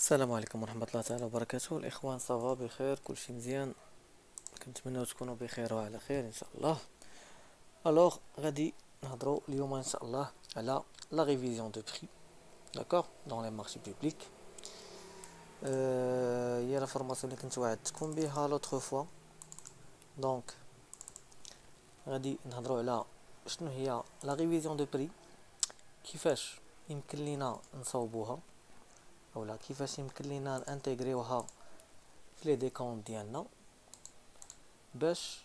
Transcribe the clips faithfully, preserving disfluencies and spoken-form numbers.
السلام عليكم ورحمة الله تعالى وبركاته الإخوان، صافا بخير؟ كلشي مزيان؟ كنتمنى تكونوا بخير وعلى خير إن شاء الله. ألوغ غادي نهضروا اليوم إن شاء الله على لا ريفيزيون دو بري، داكوغ، دون لي مارشي بوبليك. هي لا فورماسيون اللي كنت وعدتكم بها لوطخ فوا. دونك غادي نهضروا على شنو هي لا ريفيزيون دو بري، كيفاش يمكن لينا نصاوبوها، اولا كيفاش يمكن لينا نانتيغريوها في لي ديكونط ديالنا باش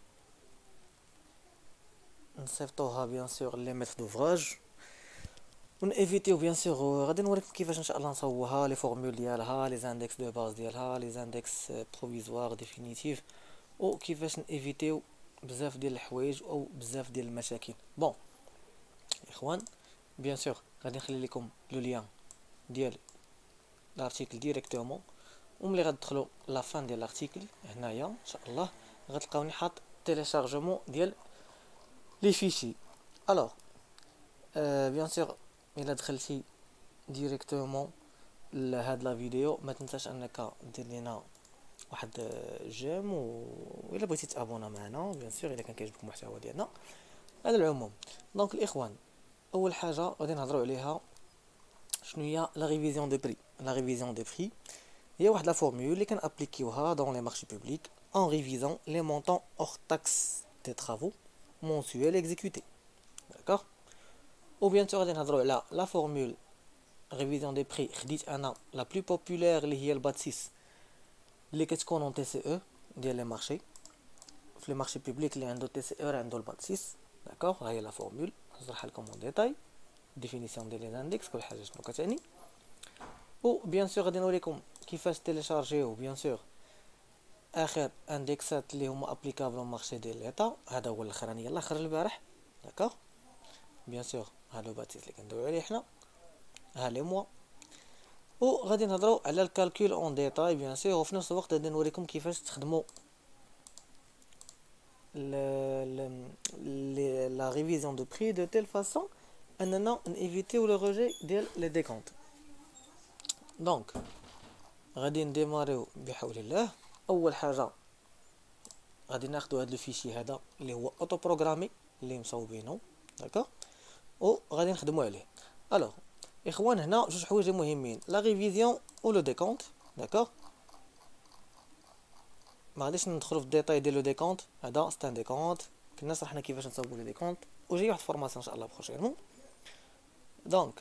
نصيفطوها بيان سور لي ميتر دوفراج ونيفيتيو بيان سور. غادي نوريكم كيفاش ان شاء الله نصاوبوها، لي فورمول ديالها، لي زاندكس دو باز ديالها، لي زاندكس بروفيزوار ديفينيتيف، او كيفاش نيفيتيو بزاف ديال الحوايج او بزاف ديال المشاكل. بون اخوان، بيان سور غادي نخلي لكم لو لين ديال لارتيكل ديريكتومون، وملي غتدخلوا لا فان ديال لارتيكل هنايا ان شاء الله غتلقاوني حاط تيليشارجمون ديال لي فيشي. الوغ euh, بيان سور الا دخلتي ديريكتومون لهاد لا فيديو ما تنساش انك دير لينا واحد جيم، و الا بغيتي تابونا معنا بيان سور الا كان كيعجبك المحتوى ديالنا على العموم. دونك الاخوان، اول حاجه غادي نهضروا عليها شنو هي لا ريفيزيون دو بري. لا ريفيزيون دو بري هي واحد لا فورمول اللي كنابليكيوها دون لي مارشي بوبليك en révisant les montants hors taxes des travaux mensuels exécutés. D'accord. Ou bien sûr غادي نهضروا على لا فورمول ريفيزيون دي بري. خديت انا لا بلو بوبولير اللي هي البات ستة اللي كتكون اون تي سي او ديال لي مارشي. في لي مارشي بوبليك اللي عنده تي سي او راه عنده البات ستة. داكوغ، ها هي لا فورمول نشرحها لكم اون ديتاي، ديفينيسيون ديال لي اندكس، كل حاجه شنو كتعني. و بيان سور غادي نوريكم كيفاش تيليشارجيو بيان سور اخر اندكسات اللي هما ابليكابل او مارشي ديال ليطا. هذا هو الاخراني يلاه خرج البارح. داكوغ، بيان سور هادو باتيس اللي كندويو عليه حنا، ها لي موا. و غادي نهضروا على الكالكول اون ديتاي بيان سور، وفي نفس الوقت غادي نوريكم كيفاش تخدموا لا ريفيزيون دو بري دو تيل فاصون اننا نيفيتيو لو روجي ديال لي ديكونط. دونك غادي نديماريو بحول الله. اول حاجه غادي ناخذوا هذا الفيشي هذا اللي هو اوتو بروغرامي اللي مصوبينه، داكوغ، و غادي نخدموا عليه. الوغ اخوان، هنا جوج حوايج مهمين، لا ريفيزيون و لو ديكونط. داكوغ، ما غاديش ندخلوا في الديتاي ديال لو ديكونط، هذا ستان ديكونط كنا شرحنا كيفاش نصوبوا لي ديكونط، وجاي واحد فورماسيون ان شاء الله بروشينمون. دونك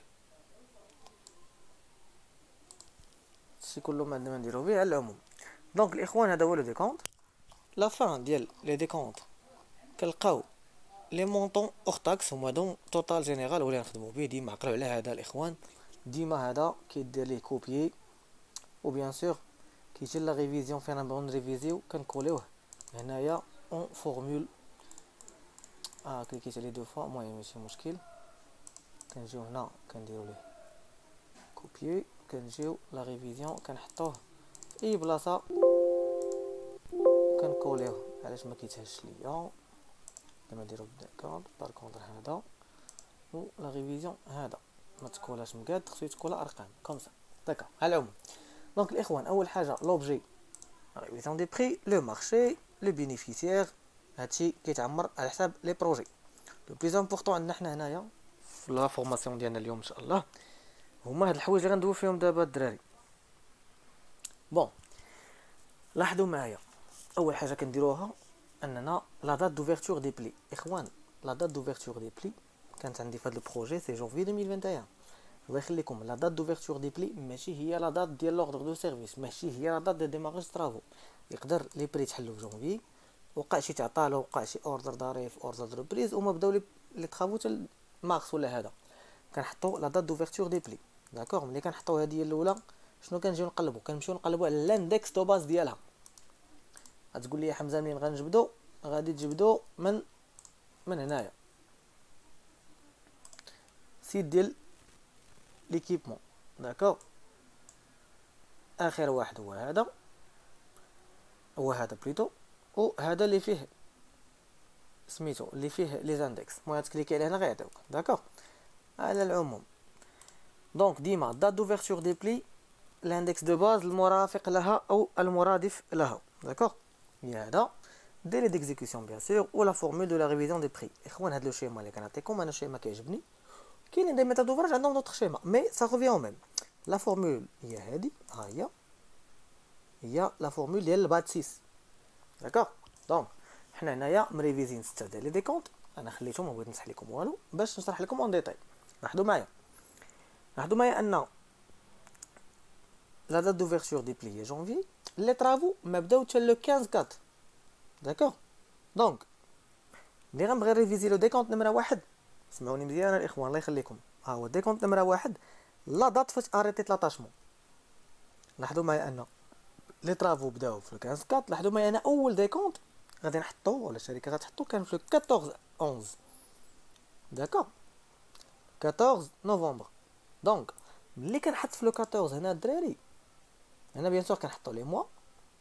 هادشي كله ما عندنا ما نديرو به على العموم. دونك الاخوان، هذا هو لو ديكونط. لا فان ديال لي ديكونط كنلقاو لي مونطون اوغ تاكس هما دون توتال جينيرال ولا نخدمو به. ديما عقلوا على هذا الاخوان، ديما هذا كيدير ليه كوبيي، و بيان سور كيجي لا ريفيزيون فين نبغيو نريفيزيو كنكوليوه هنايا اون فورمول. اه كليكيت عليه دو فوا، المهم ماشي مشكل. كنجيو هنا كنديرو ليه كوبيي، كنجيو لا ريفيزيون كنحطوه في اي بلاصه كنكوليوه. علاش ما كيتهش ليا؟ لما نديرو داكوغ بار كونطر هذا، و لا ريفيزيون هذا ما تكولاش مقاد، خصو يتكولا ارقام كوم سا. داكوغ، على العموم. دونك الاخوان، اول حاجه لوبجي ريفيزيون دي بري، لو مارشي، لو بينيفيسيير. هادشي كيتعمر على حساب لي بروجي. لو بليز امبورطون عندنا حنا هنايا في لا فورماسيون ديالنا اليوم ان شاء الله هما هاد الحوايج اللي غندوي فيهم دابا الدراري. بون لاحظوا معايا، اول حاجه كنديروها اننا لا دات دوفيرتور دي بلي. اخوان، لا دات دوفيرتور دي بلي كانت عندي في هذا البروجي سي جونفي ألفين وواحد وعشرين. الله يخليكم، لا دات دوفيرتور دي بلي ماشي هي لا دات ديال لوردر دو سيرفيس، ماشي هي لا دات ديال ديماراج طرافو. يقدر لي بري تحلوا في جونفي، وقع شي تعطى له، وقع شي اوردر ظريف، اوردر روبريز، وما بداو لي لي طرافو حتى مارس ولا هذا، كنحطوا لا دات دوفيرتور دي بلي. داكوغ، ملي كنحطوا هذه الاولى شنو كنجيو نقلبوا؟ كنمشيو نقلبوا على الاندكس دو باز ديالها. غتقول لي يا حمزه منين غنجبدوا؟ غادي تجبدوا من من هنايا سيت ديال ليكيبمون. داكوغ، اخر واحد هو هذا، هو هذا بليتو، وهذا اللي فيه سميتو اللي فيه لي زاندكس. المهم تكليكي عليه هنا غيعطيوك. داكوغ، على العموم. دونك ديما دات دوفيرتور دي بلي لاندكس دو باز المرافق لها او المرادف لها. داكوغ، هي هذا ديلي ديكزيكسيون بيان سور و لا فورمول دو لا ريفيزيون دي بري. اخوان هاد لو شيما اللي كنعطيكم انا شيما كيعجبني، كاينين دي ميثود دوفراج عندهم دوطخ شيما مي سا ريفيان او ميم. لا فورمول هي هادي، ها هي هي لا فورمول ديال البات ستة. داكوغ، دونك حنا هنايا مريفيزين ستة ديال لي ديكونط. انا خليتهم ما بغيت نمسح لكم والو باش نشرح لكم اون ديتاي. لاحظوا معايا لاحظوا معايا ان لا دات دوفيرتور دي بلي هي جونفي، لي طرافو ما بداو حتى لو خمسة أربعة. داكوغ، دونك ملي غنبغي ريفيزي لو ديكونط نمره واحد، سمعوني مزيان الاخوان الله يخليكم، ها هو ديكونط نمره واحد لا دات فاش اريتيت لاتاشمون. لاحظوا معايا ان لي طرافو بداو في خمسة أربعة. لاحظوا معايا انا اول ديكونط غادي نحطو ولا الشركه غتحطو كان في أربعطاش أحد. داكوغ، أربعطاش نوفمبر. دونك ملي كنحط في لو أربعطاش هنا الدراري، هنا بيان سور كنحطو لي موا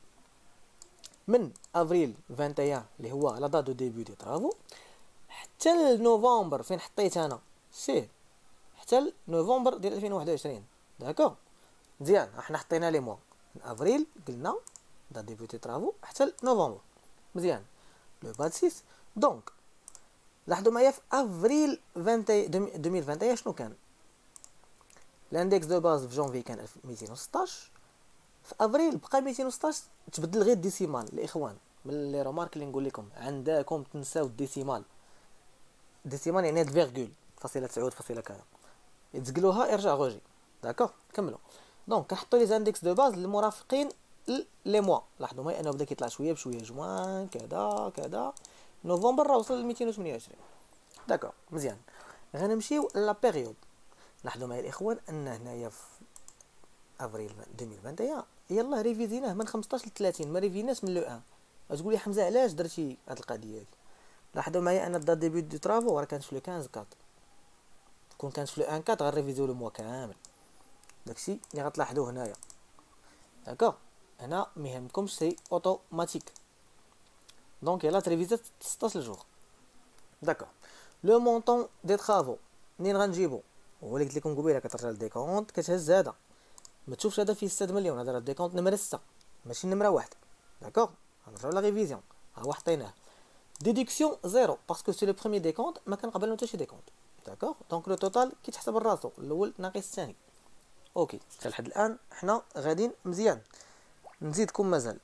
من افريل واحد وعشرين اللي هو لا دات دو ديبي دي طرافو حتى لنوفمبر فين حطيت انا سي حتى لنوفمبر ديال ألفين وواحد وعشرين. داكوغ، مزيان، حنا حطينا لي موا من افريل قلنا دات ديبي دي طرافو حتى لنوفمبر. مزيان، لو باد ستة. دونك لاحظوا معايا في افريل ألفين وواحد وعشرين شنو كان الاندكس دو باز في جونفي كان مئتين وستطاش، في افريل بقى مئتين وستطاش، تبدل غير الديسيمال. الاخوان من لي رومارك اللي نقول لكم عندكم تنساو الديسيمال. الديسيمال يعني هاد الفيرغول فاصله تسعود فاصله كذا، يتزقلوها ارجع غوجي. داكوغ، كملوا. دونك كنحطوا لي زاندكس دو باز المرافقين لي موا. لاحظوا معايا انه بدا كيطلع شويه بشويه، جوان كذا كذا، نوفمبر راه وصل ل مئتين وثمانية وعشرين. داكوغ، مزيان، غنمشيو لا بيريود. لاحظوا معايا الاخوان ان هنايا في افريل ألفين وواحد وعشرين يلاه ريفيزيناه من خمسطاش ل ثلاثين، ما ريفيناش من لو واحد. غتقول لي حمزه علاش درتي هاد القضيه هادي؟ لاحظوا معايا ان الدات ديبي دو طرافو راه كانت في لو خمسة أربعة، كون كانت في لو واحد أربعة غنريفيزيو لو موا كامل. داكشي اللي غتلاحظوه هنايا. داكوغ، هنا ما يهمكمش سي اوتوماتيك. دونك يلاه تريفيزات ستطاش جوغ. داكوغ، لو مونطون دي طرافو منين غنجيبو؟ هو اللي قلت لكم قبيله، كترجع للديكونط كتهز هذا، ما تشوفش هذا فيه ستة مليون، هذا راه الديكونط نمره ستة ماشي نمره واحد. داكوغ، غنرجعو لا ريفيزيون، ها هو حطيناه. ديديكسيون زيرو باسكو سي لو بروميير ديكونط، ما كنقبل حتى شي ديكونط. داكوغ، دونك لو توتال كيتحسب لراسو، الاول ناقص الثاني. اوكي، حتى لحد الان حنا غاديين مزيان. نزيدكم مازال.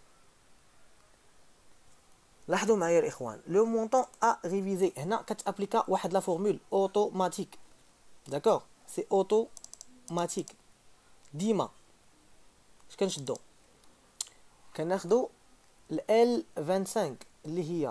لاحظوا معايا الاخوان لو مونطون ا ريفيزي هنا كتابليكا واحد لا فورمول اوتوماتيك. داكوغ، سي اوتوماتيك. ديما اش كنشدو؟ كناخدو ال خمسة وعشرين اللي هي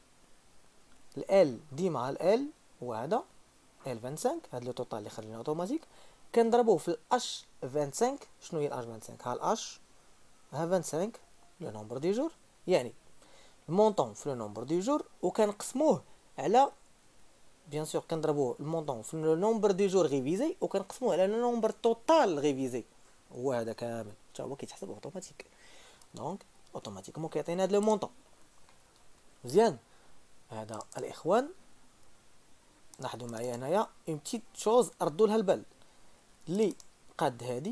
ال ديما ال هو هذا ال خمسة وعشرين، هذا لو توتال اللي خرجنا اوتوماتيك، كنضربوه في الاش خمسة وعشرين. شنو هي الاش خمسة وعشرين؟ ها الاش ها خمسة وعشرين لو نومبر دي جور، يعني المونطون في لو نومبر دي جور، وكنقسموه على بيان سور كنضربوه المونطون في لو نومبر دي جور ريفيزي، وكنقسموه على لو نومبر توتال ريفيزي، هو هذا كامل حتى هو كيتحسب اوتوماتيك. دونك اوتوماتيكمون كيعطينا هذا لو مونطون. مزيان، هذا الاخوان لاحظوا معايا هنايا اون بتيت شوز ردوا لها البال اللي قاد هادي.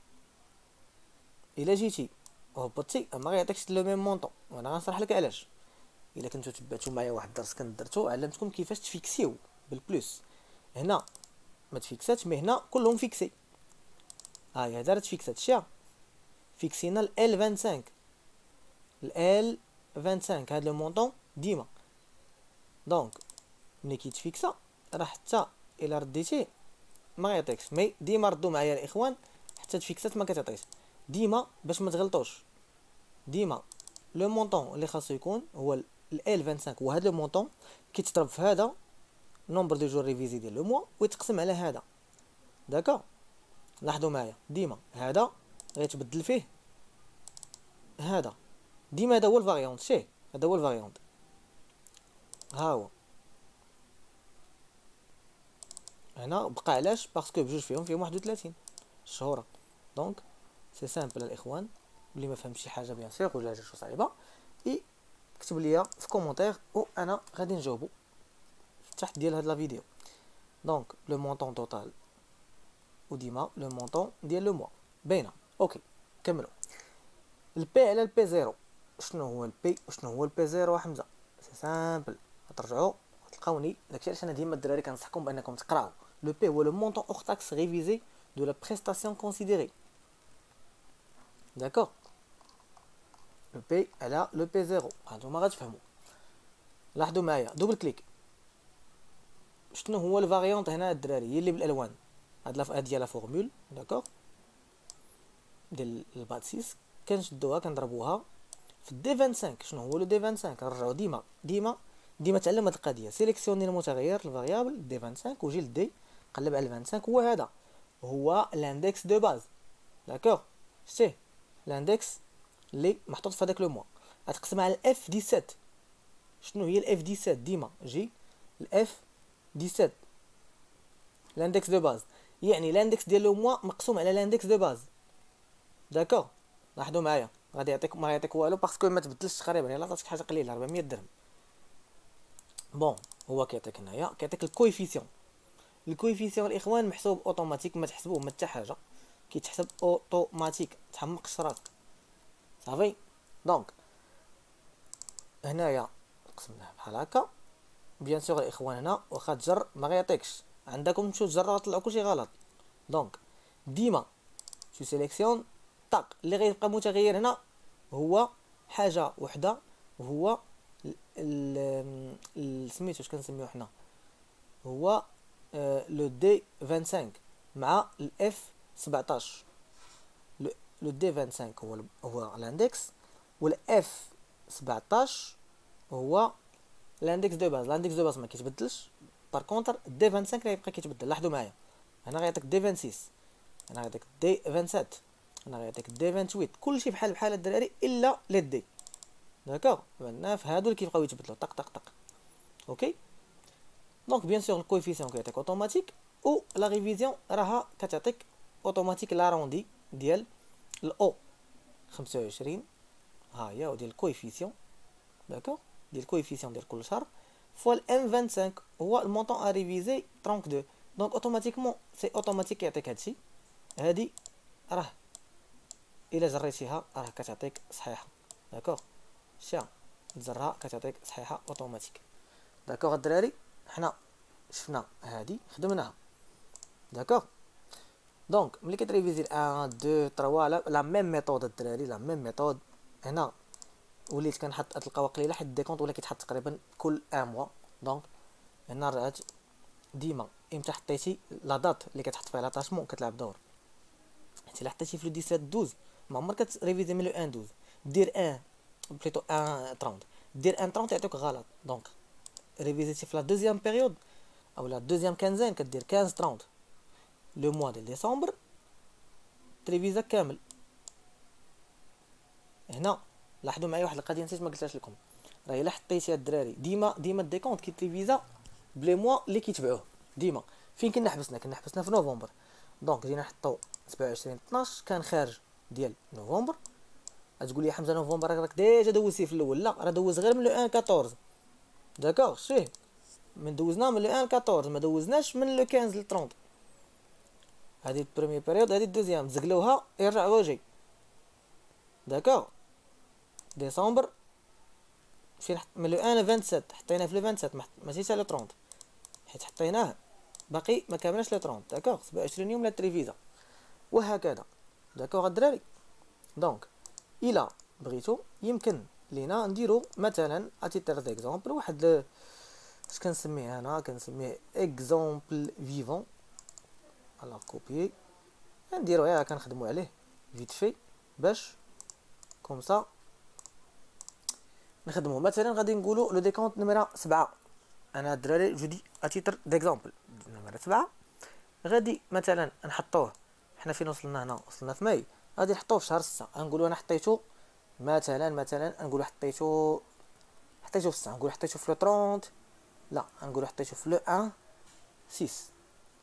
الا جيتي وهبطتي ما غيعطيكش لو ميم مونطون، وانا غنشرح لك علاش. الا كنتو تبعتوا معايا واحد الدرس كنت درتو علمتكم كيفاش تفيكسيو بالبلوس. هنا ما تفيكساتش، مي هنا كلهم فيكسي. ها هي هذا راه تفيكسات، شتيها فيكسينا ال خمسة وعشرين ال خمسة وعشرين هذا لو مونطون ديما. دونك ملي كيتفيكسا راه حتى الا رديتيه ما غيعطيكش، مي ديما ردوا معايا الاخوان حتى تفيكسات ما كتعطيش ديما باش ما تغلطوش. ديما لو مونطون اللي خاصو يكون هو ال خمسة وعشرين، وهذا لو مونطون كيتضرب في هذا نومبر دو جور ريفيزي ديال لو موا ويتقسم على هذا. داكا، لاحظوا معايا ديما هذا غيتبدل فيه هذا، ديما هذا هو الفاريونت، شتيه هذا هو الفاريونت، ها هو هنا بقى. علاش؟ باسكو بجوج فيهم فيهم واحد وثلاثين الشهورة. دونك سي سامبل الاخوان، اللي ما فهم شي حاجه بيان سيغ ولا جاتو صعيبه اي كتب ليا في كومونتير وانا غادي نجاوبو تحت ديال هاد لا فيديو. دونك لو مونطون توتال وديما لو مونطون ديال لو موا. باينه. اوكي كملوا. البي على البي زيرو، شنو هو البي وشنو هو البي زيرو حمزه؟ سي سامبل، غترجعوا تلقاوني. داكشي علاش انا ديما الدراري كنصحكم بانكم تقراو. لو بي هو لو مونطون هors taxe révisé de la prestation considérée. داكوغ. لو بي على لو بي زيرو، هانتوما غتفهموا. لاحظوا معايا دوبل كليك. شنو هو الفاريونت هنا الدراري؟ هي اللي بالالوان. هاد لا هادي لا فورمول داكوغ ديال البات ستة، كنشدوها كنضربوها في دي خمسة وعشرين. شنو هو لو دي خمسة وعشرين؟ كنرجعو ديما ديما ديما تعلم هاد القضيه. سيليكسيوني المتغير الفاريابل دي خمسة وعشرين وجي لدي قلب على خمسة وعشرين. هو هذا هو الاندكس دو باز. داكوغ شتيه الاندكس اللي محطوط في هذاك لو موا. غتقسم على الاف سبعة عشر. شنو هي الاف سبعة عشر؟ ديما جي الاف سبعة عشر الاندكس دو باز، يعني الاندكس ديال لو موا مقسوم على الاندكس دو باز. داكوغ لاحظوا معايا، غادي يعطيك ما يعطيك والو باسكو ما تبدلش تقريبا، الا عطاتك حاجه قليله أربعمية درهم. بون هو كيعطيك هنايا كيعطيك الكويفيسيون. الكويفيسيون الاخوان محسوب اوتوماتيك، ما تحسبوه ما حتى حاجه، كيتحسب اوتوماتيك، تحمقش راسك صافي. دونك هنايا قسمناه بحال هكا. بيان سور الاخوان هنا واخا تجر ما غيعطيكش، عندكم تمشيو تجروا غطلعوا كلشي غلط. دونك ديما تو سيليكسيون طاق اللي غيبقى متغير هنا هو حاجه وحده، وهو ال سميتو اش كنسميوه حنا، هو لو دي خمسة وعشرين مع الاف سبعطاش. لو دي خمسة وعشرين هو هو الاندكس، والاف سبعطاش هو الاندكس دو باز. الاندكس دو باز ما كيتبدلش، بار كونتر دي خمسة وعشرين غيبقى كيتبدل. لاحظوا معايا هنا غيعطيك دي ستة وعشرين، هنا غيعطيك دي سبعة وعشرين، هنا غيعطيك دي ثمانية وعشرين، كلشي بحال بحال الدراري الا لي دي. داكوغ عندنا في هادو اللي كيبقاو يتبدلوا طق طق طق. اوكي دونك بيان سور الكويفيسيون كيعطيك اوتوماتيك، و لا ريفيزيون راها كتعطيك اوتوماتيك لاروندي ديال الاو خمسة وعشرين. ها هي وديال الكويفيسيون داكوغ ديال الكويفيسيون ديال كل شهر فوا الام خمسة وعشرين هو المونطون ا ريفيزي اثنين وثلاثين. دونك اوتوماتيكمون سي اوتوماتيك كيعطيك هادشي. هادي راه الا جريتيها راه كتعطيك صحيحه. داكوغ شتيها تجرها كتعطيك صحيحه اوتوماتيك. داكوغ الدراري حنا شفنا هادي خدمناها. داكوغ دونك ملي كتريفيزي واحد اثنين ثلاثة لا, لا ميم ميثود الدراري، لا ميم ميثود. هنا وليت كنحط تلقاو قليله حيت ديكونط ولا كيتحط تقريبا كل ان موا. دونك هنا راه ديما امتى حطيتي لا دات اللي كتحط فيها لاتاشمون كتلعب دور. حيت الا حطيتي في لو سبعة عشر دوز ما عمرك كتريفيزي من لو واحد دوز، دير واحد بليتو واحد ثلاثين، دير واحد ثلاثين يعطيك غلط. دونك ريفيزيتي في لا دوزيام بيريود او لا دوزيام كانزين كدير خمسة ثلاثين لو موا ديال ديسمبر تريفيزا كامل. هنا لاحظوا معايا واحد القضيه نسيت ما قلتهاش لكم، راه الا حطيتي الدراري ديما ديما الديكونط كيتريفيزا بلي موا اللي كيتبعوه. ديما فين كنا حبسنا كنا حبسنا في نوفمبر. دونك جينا نحطو سبعة وعشرين اثناش كان خارج ديال نوفمبر. غتقول لي حمزه نوفمبر راك ديجا دوزتي في الاول، لا راه دوز غير من لو واحد أربعطاش. داكوغ شتيه من دوزنا من لو واحد أربعطاش ما دوزناش من لو خمسة ل ثلاثين. هادي البريمير بيريود هادي الدوزيام تزقلوها يرجع واجي. داكوغ ديسمبر فين حط من لو واحد سبعة وعشرين حطيناه في لو سبعة وعشرين ماشي حتى لو ثلاثين حيت حطيناه باقي ما كاملش لو ثلاثين. داكوغ سبعة وعشرين يوم لا تريفيزا وهكذا. داكوغ الدراري دونك الى بغيتو يمكن لينا نديرو مثلا اتيتر ديكزامبل واحد اش كنسميه هنا كنسميه اكزامبل فيفون. على كوبي نديرو غير كنخدمو عليه فيت في باش كوم سا نخدمو. مثلا غادي نقولو لو ديكونط نمره سبعة. انا الدراري جودي اتيتر ديكزامبل نمره سبعة غادي مثلا نحطوه. حنا فين وصلنا هنا؟ وصلنا في ماي. غادي نحطوه في شهر ستة. غنقولو انا حطيتو مثلا مثلا نقولو حطيتو حطيتو في ستة، نقولو حطيتو في لو ثلاثين، لا نقولو حطيتو في لو واحد ستة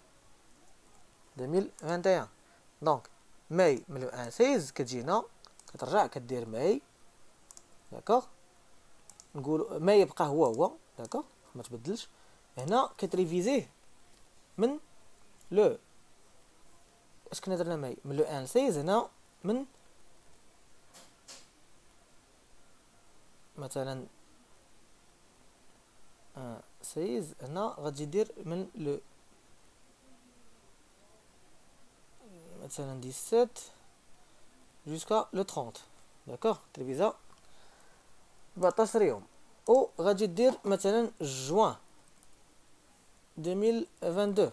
ألفين وواحد وعشرين. دونك ماي من لو واحد ستة كتجينا كترجع كدير ماي. داكوغ نقولو ماي يبقى هو هو. داكوغ ما تبدلش. هنا كتريفيزيه من لو اش كنا درنا ماي من لو واحد ل ستة عشر هنا من مثلا آه ستة عشر هنا غتجي دير من لو مثلا سبعة عشر جوسكا لو ثلاثين. داكوغ تلفزه سبعطاش يوم. او غادي دير مثلا جوان ألفين واثنين وعشرين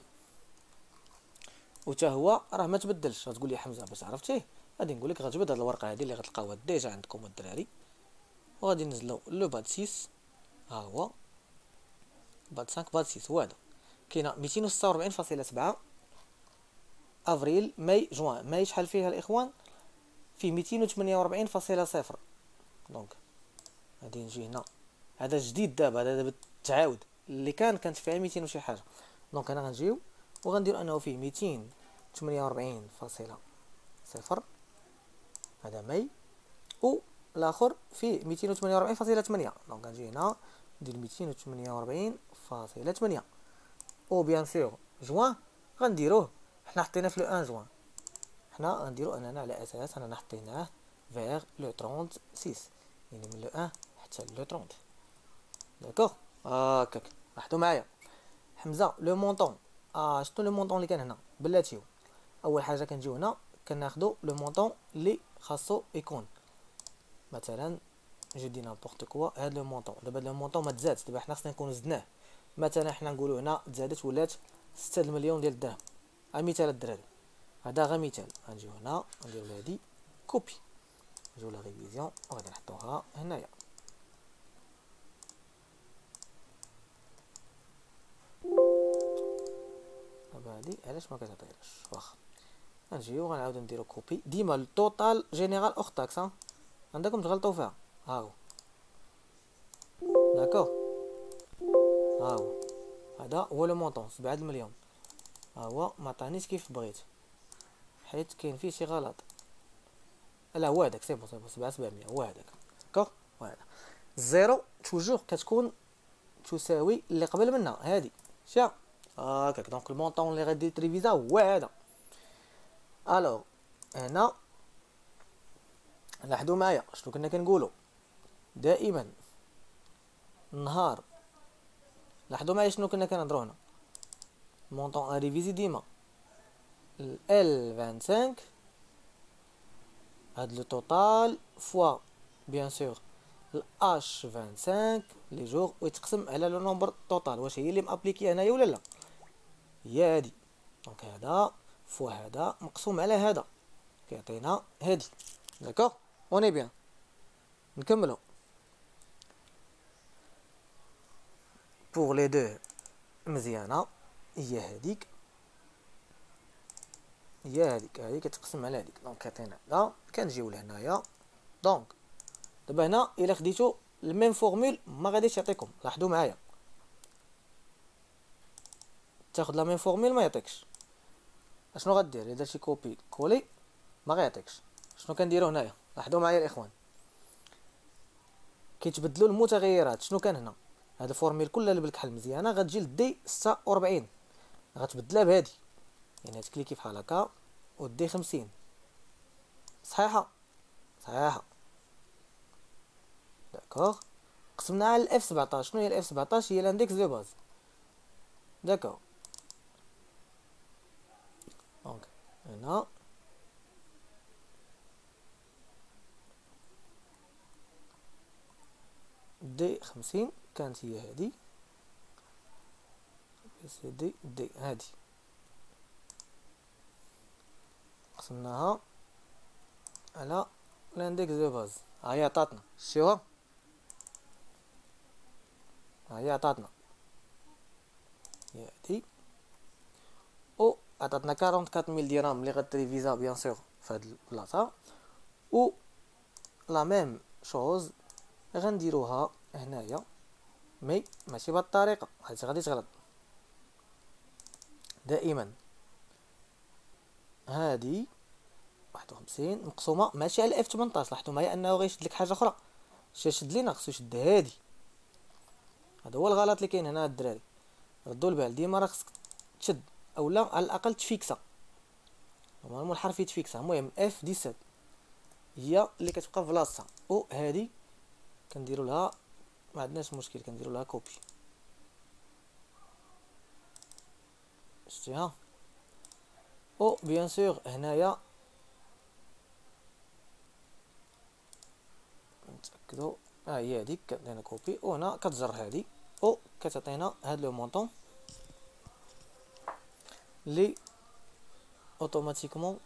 و حتى هو راه ما تبدلش. غتقول لي حمزه باش عرفتيه، غادي نقول لك غتجبد هاد الورقه هادي اللي غتلقاوها ديجا عندكم الدراري، وغادي ننزلو لو باد ستة. ها هو باد خمسة باد ستة هو هذا. كاينه ميتين وستة وربعين فاصلة سبعة افريل ماي جوان. ماي شحال فيها الاخوان؟ فيه ميتين وثمانية وأربعين فاصلة صفر. دونك غادي نجي هنا، هذا جديد دابا، هذا دابا تعاود اللي كان كانت فيها ميتين وشي حاجه. دونك انا غنجيو وغندير انه فيه ميتين وثمانية وأربعين فاصلة صفر هذا ماي، و الاخر فيه ميتين وثمانية وأربعين فاصلة ثمانية. دونك غنجي هنا ندير ميتين وثمانية وأربعين فاصلة ثمانية. او بيان سور جوان غنديروه حنا حطينا في لو واحد جوان، حنا غنديرو اننا على اساس اننا حطيناه فيغ لو ستة وثلاثين، يعني من لو واحد حتى لو ثلاثين. داكوغ هاكاك لاحظوا معايا حمزه. لو مونطون اه شنو لو مونطون اللي كان هنا؟ بلاتيو. اول حاجه كنجيو هنا كناخدو لو مونطون اللي خاصو يكون مثلا جو دي نابورت كوا هاد لو مونطون. دابا لو مونطون ما تزادش، دابا حنا خصنا نكونو زدناه. مثلا حنا نقولو هنا تزادت ولات ستة المليون ديال الدرهم. ها مثال الدراري، هذا غير مثال. غنجيو هنا نديرو هادي كوبي، نجيو لا ريفيزيون وغادي نحطوها هنايا. دابا هادي علاش ما كتعطيناش؟ واخا غنجيو غنعاودو نديرو كوبي. ديما التوتال جينيرال اوغ تاكس ها عندكم تغلطوا فيها. ها هو داكوغ، ها هو هذا هو لو مونطون سبعة المليون. ها هو ما عطانيش كيف بغيت حيت كاين فيه شي غلط. لا هو هذاك سي بون سي بون سبعة سبعمية هو هذاك. داكوغ وهذا الزيرو توجور كتكون تساوي اللي قبل منها هادي شا هاكاك. دونك المونطون اللي غادي تريفيزا هو هذا. الوغ هنا لاحظوا معايا شنو كنا كنقولوا دائما النهار. لاحظوا معايا شنو كنا كنهضروا هنا. مونطون ريفيزي ديما ال خمسة وعشرين هاد لو توتال فوا بيان سور الاش خمسة وعشرين لي جور ويتقسم على لو نومبر توتال. واش هي اللي مابليكي هنايا ولا لا؟ هي هادي. دونك هذا فوا هذا مقسوم على هذا كيعطينا هادي. داكوغ اوني بيان. نكملو بوغ لي دو مزيانه. هي هاديك هي هاديك هادي كتقسم على هاديك. دونك كيعطينا هذا. كنجيو لهنايا. دونك دابا هنا الا خديتو الميم فورمول ما غاديش يعطيكم. لاحظوا معايا تاخد لا ميم فورمول ما يعطيكش. اشنو غدير الا درتي كوبي كولي ما غيعطيكش. شنو كنديرو هنايا؟ لاحظوا معايا الاخوان كيتبدلوا المتغيرات. شنو كان هنا؟ هاد الفورميل كلها اللي بالكحل مزيانه غتجي لدي ستة وأربعين غتبدلها بهادي، يعني تكليكي فحال هكا ودي خمسين. صحيحه صحيحه داكوغ. قسمناها على الاف سبعطاش. شنو هي الاف سبعطاش؟ هي لاندكس دو باز. داكوغ دونك هنا دي خمسين كانت هي هادي سي دي دي هادي قسمناها على لاندكس دو باز. هاهي عطاتنا شتيوها، هاهي عطاتنا هي هادي. او عطاتنا أربعة وأربعين ميل درهم اللي غتريفيزا بيان سور في هاد البلاصه. و لا ميم شوز غنديروها هنايا مي ماشي بهاد الطريقه، حيت غادي تغلط. دائما هادي واحد وخمسين مقسومه ماشي على اف ثمنطاش. لاحظوا معايا انه غيشد لك حاجه اخرى. اش يشد لينا؟ خصو يشد هادي. هذا هو الغلط اللي كاين هنا الدراري. ردوا البال ديما راه خصك تشد اولا على الاقل تفيكسا. نورمالمون الحرف يتفيكسا. المهم اف سبعة عشر هي اللي كتبقى في بلاصتها، او هادي كنديروا لها ما عندناش مشكل، كنديروا لها كوبي. شتيها؟ او بيان سور هنايا نتاكدوا ها هي هذيك كدينا كوبي، وهنا كتجر هذه او كتعطينا هاد لو مونطون لي اوتوماتيكمون.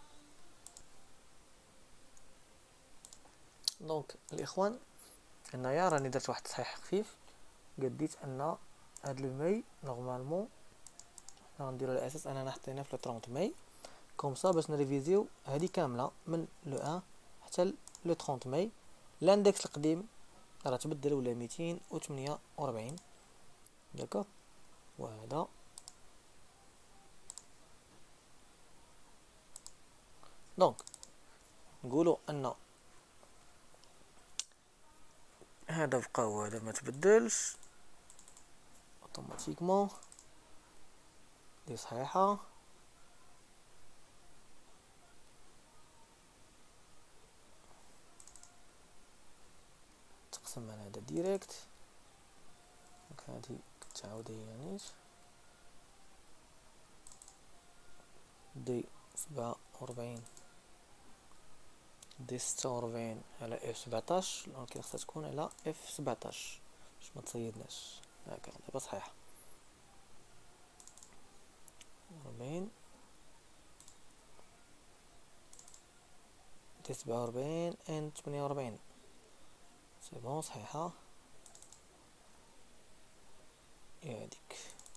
دونك الاخوان هنايا راني درت واحد التصحيح خفيف، قديت ان هاد لو ماي نورمالمون غنديرو على اساس اننا حطينا في لو ثلاثين ماي كوم صا باش نريفيزيو هادي كامله من لو واحد حتى لو ثلاثين ماي. الاندكس القديم راه تبدل ولا ميتين وثمانية وأربعين. داكوغ، وهذا دونك نقولوا ان هذا بقى وهذا ما تبدلش اوتوماتيكمون. دي صحيحه. تقسم على هذا ديريكت. دونك هادي كتعاود هي نيت دي سبعة وأربعين دي ستة وأربعين على اف سبعطاش، دونك خصها تكون على اف سبعطاش باش ما تصيدناش. هكا دابا صحيحه. أربعين دي سبعة وأربعين ان ثمانية وأربعين سي بون صحيحه. هي هاديك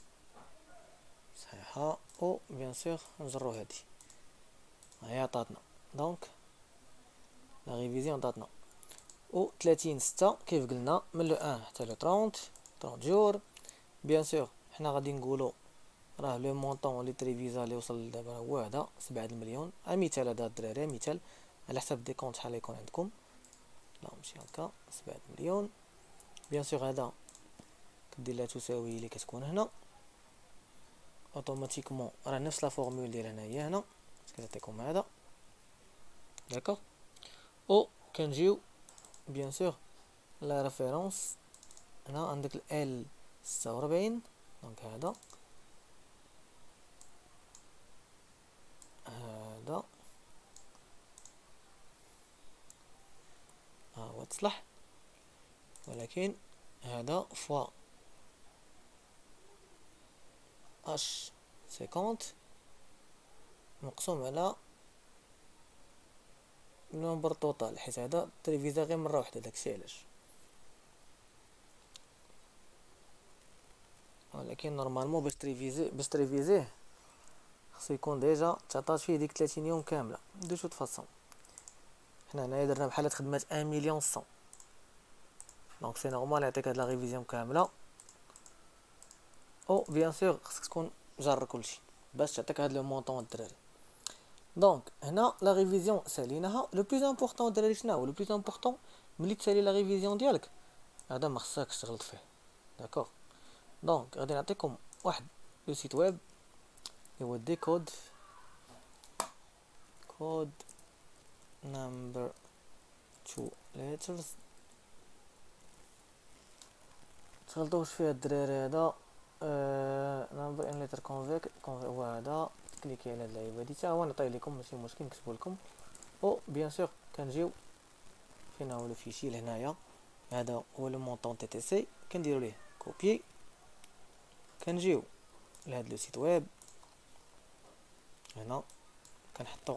صحيحه. او بيان سور نجرو هادي هي عطاتنا. دونك لا ريفيزيون عطاتنا او ثلاثين ستة كيف قلنا من لو واحد حتى لو ثلاثين ثلاثين جور. بيان سور حنا غادي نقولوا راه لو مونطون لي تريفيزا اللي وصل دابا هو هذا سبعة المليون. مثال هذا الدراري مثال على حسب ديكونت شحال يكون عندكم. لا ماشي هكا سبعة مليون. بيان سور هذا كدير لها تساوي اللي كتكون هنا اوتوماتيكمون راه نفس لا فورمول ديال هنا هي هنا كتعطيكم هذا. داكوغ، او كنجيو بيان سور لا ريفيرونس هنا عندك ال ستة وأربعين. دونك هذا هذا ها هو تصلح، ولكن هذا فوا اش خمسين مقسوم على نمبر توتال، حيت هذا تريفيزا غير مره واحده داكشي علاش. ولكن نورمالمون باش تريفيزي باش تريفيزيه خصو يكون ديجا تعطات فيه ديك ثلاثين يوم كامله. دو شوت فاصون حنا هنايا درنا بحال خدمات واحد مليون مية. دونك سي نورمال يعطيك هاد لا ريفيزيون كامله. او بيان سور خصك تكون جار كلشي باش تعطيك هاد لو مونطون الدراري. دونك هنا لا ريفيزيون ساليناها. لو بلوز امبورطون الدراري شنو هو؟ لو بلوز امبورطون ملي تسالي لا ريفيزيون ديالك هذا ما خصكش تغلط فيه. داكوغ، دونك غادي نعطيكم واحد لو سيت ويب هو ديكود كود نمبر تو ليترز. تغلطوش فيه الدراري هذا نمبر ان ليتر كونفيك هو هذا. كليكي على هاد اللعيبه هادي حتى هو نعطيه لكم ماشي مشكل نكتبو لكم. او بيان سور كنجيو فين هو لو فيشي لهنايا هذا هو لو مونطون تي تي سي كنديرو ليه كوبي. كنجيو لهاد لو سيت ويب هنا كنحطو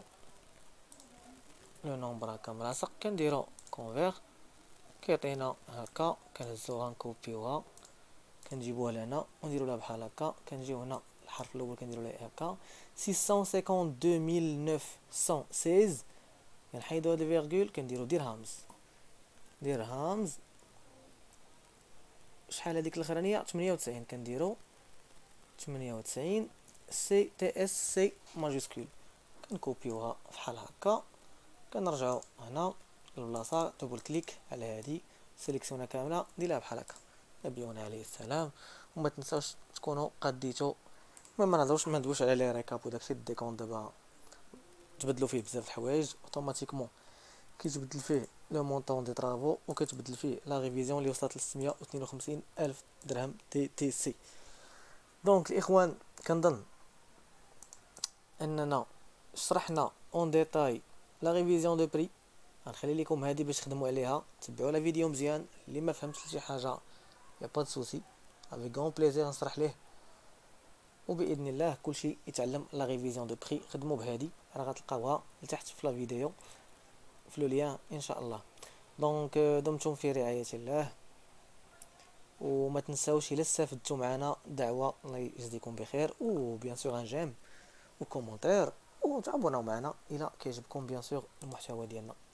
لو نومبر هكا ملاصق كنديرو كونفير كيعطينا هكا كنهزوها نكوبيوها كنجيبوها لهنا ونديرو لها بحال هكا. كنجيو هنا الحرف الاول كنديرو ليه هكا ستمية وخمسة وخمسين تسعمية وستة عشر كنحيدو هاد الفيرغول كنديرو ديرهامز ديرهامز. شحال هذيك الاخرانيه ثمانية وتسعين كنديرو ثمانية وتسعين سي تي اس سي ماجيسكول كنكوبيوها بحال هكا. كنرجعو هنا للبلاصه دوبل كليك على هذه سيليكسيونا كامله نديرها بحال هكا نبيون عليه السلام. وما تنساوش تكونوا قديتو. المهم ما نهضروش ما ندويش على لي ريكاب وداكشي ديكون دابا تبدلوا فيه بزاف الحوايج اوتوماتيكمون، كيتبدل فيه لو مونطون دي طرافو، وكتبدل فيه لا ريفيزيون اللي وصلت ل ستمية واثنين وخمسين الف درهم تي تي سي. دونك الاخوان كنظن اننا شرحنا اون ديتاي لا ريفيزيون دو بري. غنخلي لكم هذه باش تخدموا عليها، تبعوا لا فيديو مزيان. اللي ما فهمتش شي حاجه يا با سوسي، افيك غون بليزير نشرح ليه، وباذن الله كلشي يتعلم لا ريفيزيون دو بري. خدموا بهذه راه غتلقاوها لتحت في لا فيديو في لو ليان ان شاء الله. دونك دمتم في رعايه الله، وما تنساوش الا استفدتوا معنا دعوه الله يجزيكم بخير، وبيان سور ان جيم وكومونتير وتابوناو معنا الى كيعجبكم بيان سور المحتوى ديالنا.